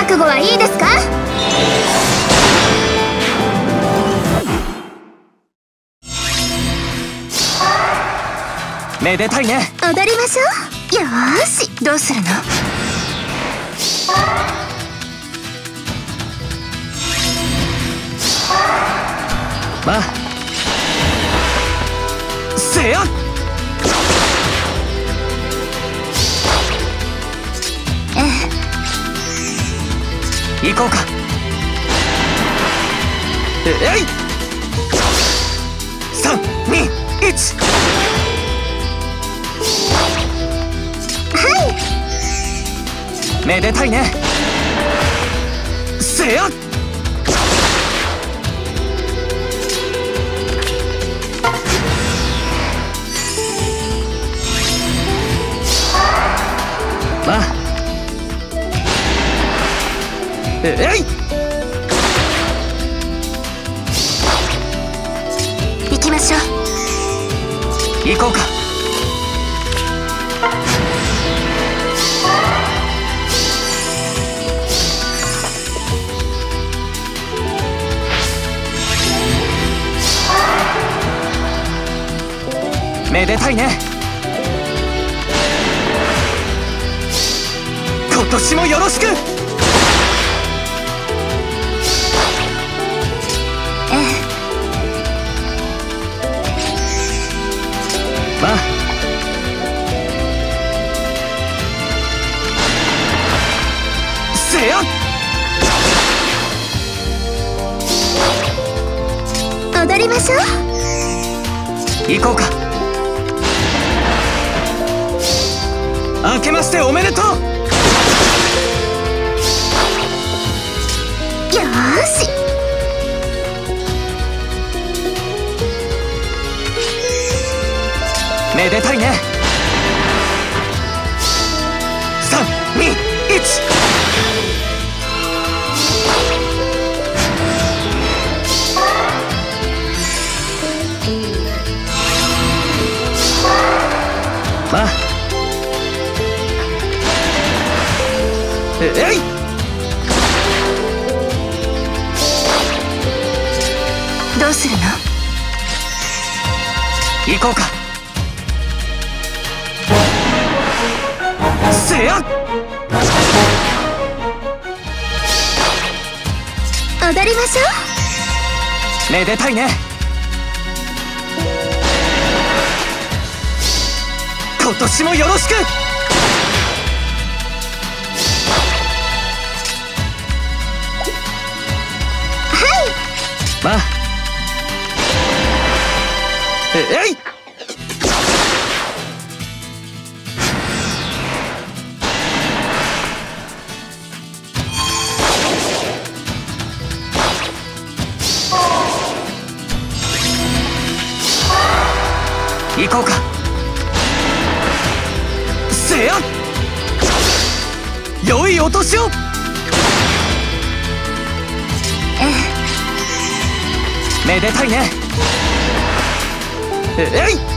覚悟はいいですか？ めでたいね。 踊りましょう。よーし、どうするの？ まあせや。行こうか。えい、3、2、1。 はい。 めでたいね。せや。まあえい、 行きましょう。 行こうか。めでたいね。今年もよろしく。まあせや。 踊りましょう。 行こうか。明けましておめでとう。 よーし。 めでたいね。3、2、1。まあえい、 どうするの？ 行こうか。せや。 踊りましょう。 めでたいね。今年もよろしく。まあえい、行こうか。せや。良いお年を。めでたいね。えい。